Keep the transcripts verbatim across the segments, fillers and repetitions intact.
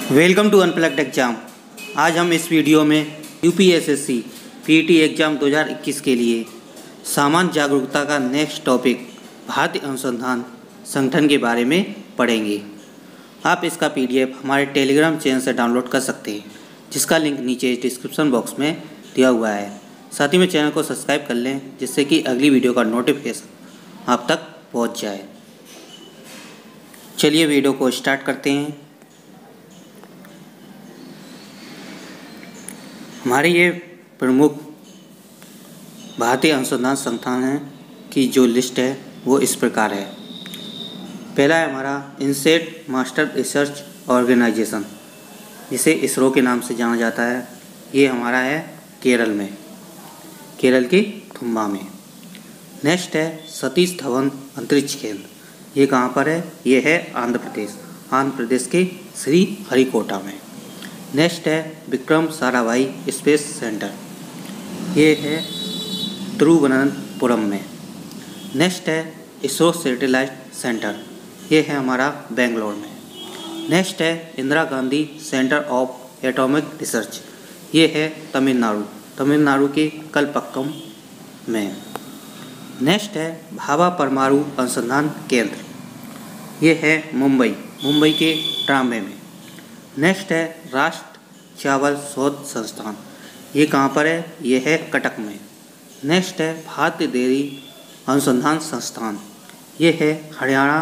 Welcome to unplugged exam. आज हम इस वीडियो में यूपीएसएससी पीईटी एग्ज़ाम दो हज़ार इक्कीस के लिए सामान्य जागरूकता का नेक्स्ट टॉपिक भारतीय अनुसंधान संगठन के बारे में पढ़ेंगे। आप इसका पीडीएफ हमारे टेलीग्राम चैनल से डाउनलोड कर सकते हैं, जिसका लिंक नीचे डिस्क्रिप्शन बॉक्स में दिया हुआ है। साथ ही में चैनल को सब्सक्राइब कर लें, जिससे कि अगली वीडियो का नोटिफिकेशन आप तक पहुंच जाए। चलिए वीडियो को स्टार्ट करते हैं। हमारे ये प्रमुख भारतीय अनुसंधान संस्थान हैं की जो लिस्ट है वो इस प्रकार है। पहला है हमारा इनसेट मास्टर रिसर्च ऑर्गेनाइजेशन, जिसे इसरो के नाम से जाना जाता है। ये हमारा है केरल में, केरल के थुम्बा में। नेक्स्ट है सतीश धवन अंतरिक्ष केंद्र, ये कहाँ पर है? ये है आंध्र प्रदेश, आंध्र प्रदेश के श्री हरिकोटा में। नेक्स्ट है विक्रम साराभाई स्पेस सेंटर, ये है तिरुवनंतपुरम में। नेक्स्ट है इसरो सैटेलाइट सेंटर, ये है हमारा बेंगलोर में। नेक्स्ट है Indira Gandhi centre of atomic research, ये है तमिलनाडु, तमिलनाडु के कलपक्कम में। नेक्स्ट है भाभा परमाणु अनुसंधान केंद्र, ये है मुंबई, मुंबई के ट्राम्बे में। नेक्स्ट है राष्ट्र चावल शोध संस्थान, ये कहाँ पर है? ये है कटक में। नेक्स्ट है भारतीय डेयरी अनुसंधान संस्थान, ये है हरियाणा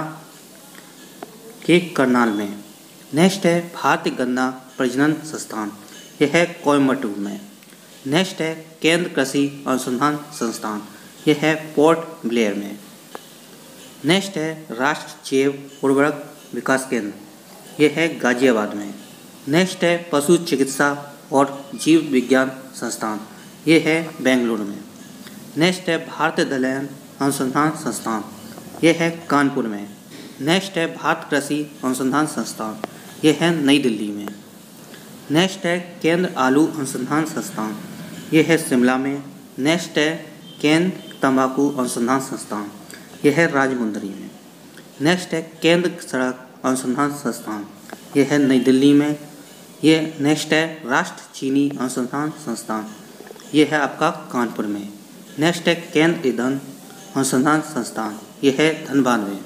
के करनाल में। नेक्स्ट है भारतीय गन्ना प्रजनन संस्थान, ये है कोयम्बटूर में। नेक्स्ट है केंद्र कृषि अनुसंधान संस्थान, ये है पोर्ट ब्लेयर में। नेक्स्ट है राष्ट्रीय जैव उर्वरक विकास केंद्र, ये है गाजियाबाद में। नेक्स्ट है पशु चिकित्सा और जीव विज्ञान संस्थान, ये है बेंगलुरु में। नेक्स्ट है भारतीय दलहन अनुसंधान संस्थान, ये है कानपुर में। नेक्स्ट है भारत कृषि अनुसंधान संस्थान, ये है नई दिल्ली में। नेक्स्ट है केंद्र आलू अनुसंधान संस्थान, ये है शिमला में। नेक्स्ट है केंद्र तंबाकू अनुसंधान संस्थान, ये है राजमुंदरी में। नेक्स्ट है केंद्र सड़क अनुसंधान संस्थान, ये है नई दिल्ली में। ये नेक्स्ट है राष्ट्र चीनी अनुसंधान संस्थान, ये है आपका कानपुर में। नेक्स्ट है केंद्र ईंधन अनुसंधान संस्थान, ये है धनबाद में।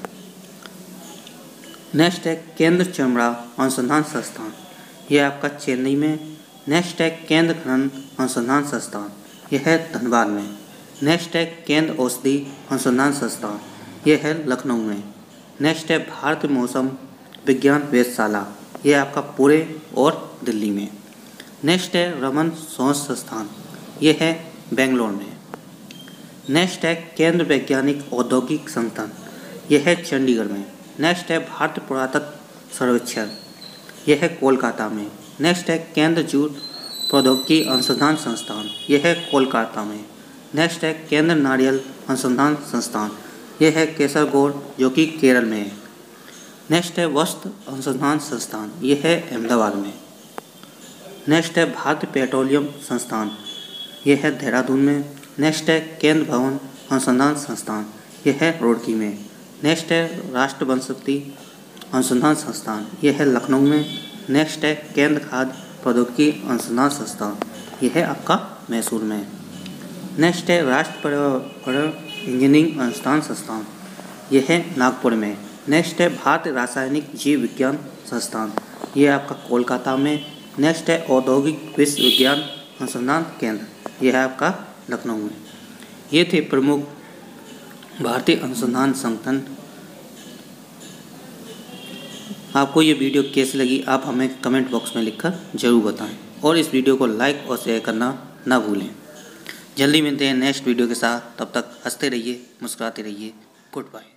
नेक्स्ट है केंद्र चमड़ा अनुसंधान संस्थान, ये आपका चेन्नई में। नेक्स्ट है केंद्र खनन अनुसंधान संस्थान, ये है धनबाद में। नेक्स्ट है केंद्र औषधि अनुसंधान संस्थान, ये है लखनऊ में। नेक्स्ट है भारतीय मौसम विज्ञान वेधशाला, ये आपका पुणे और दिल्ली में। नेक्स्ट है रमन शोध संस्थान, ये है बेंगलोर में। नेक्स्ट है केंद्र वैज्ञानिक औद्योगिक संगठन, ये है चंडीगढ़ में। नेक्स्ट है भारतीय पुरातत्व सर्वेक्षण, ये है कोलकाता में। नेक्स्ट है केंद्र जूट प्रौद्योगिकी अनुसंधान संस्थान, ये है कोलकाता में। नेक्स्ट है केंद्र नारियल अनुसंधान संस्थान, ये है केसरगोड, जो कि केरल में है। नेक्स्ट है वस्त्र अनुसंधान संस्थान, ये है अहमदाबाद में। नेक्स्ट है भारतीय पेट्रोलियम संस्थान, ये है देहरादून में। नेक्स्ट है केंद्र भवन अनुसंधान संस्थान, ये है रुड़की में। नेक्स्ट है राष्ट्रीय वनस्पति अनुसंधान संस्थान, ये है लखनऊ में। नेक्स्ट है केंद्र खाद्य प्रौद्योगिकी अनुसंधान संस्थान, ये है आपका मैसूर में। नेक्स्ट है राष्ट्रीय पर्यावरण इंजीनियरिंग अनुसंधान संस्थान, ये है नागपुर में। नेक्स्ट है भारतीय रासायनिक जीव विज्ञान संस्थान, ये आपका कोलकाता में। नेक्स्ट है औद्योगिक विश्वविज्ञान अनुसंधान केंद्र, ये है आपका लखनऊ में। ये थे प्रमुख भारतीय अनुसंधान संगठन। आपको ये वीडियो कैसी लगी आप हमें कमेंट बॉक्स में लिखकर जरूर बताएं, और इस वीडियो को लाइक और शेयर करना ना भूलें। जल्दी मिलते हैं नेक्स्ट वीडियो के साथ, तब तक हंसते रहिए, मुस्कुराते रहिए। Good bye.